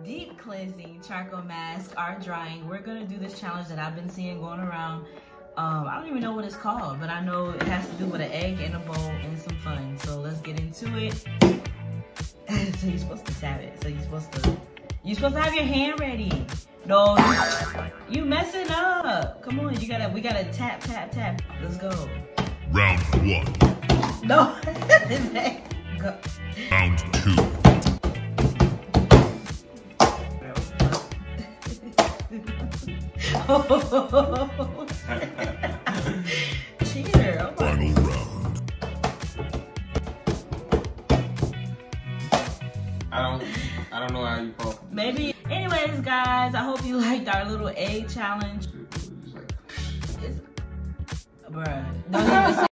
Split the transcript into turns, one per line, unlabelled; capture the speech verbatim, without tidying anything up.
deep cleansing charcoal masks are drying. We're gonna do this challenge that I've been seeing going around. Um, I don't even know what it's called, but I know it has to do with an egg and a bowl and some fun. So let's get into it. So you're supposed to tap it. So you're supposed to, you're supposed to have your hand ready. No, you, you messing up. Come on, you gotta, we gotta tap, tap, tap. Let's go.
Round one.
No. Go.
Round two.
Cheater. Oh
Final round.
I don't, I don't know how you fall.
Maybe. Anyways, guys, I hope you liked our little egg challenge. It's, bruh. Don't even say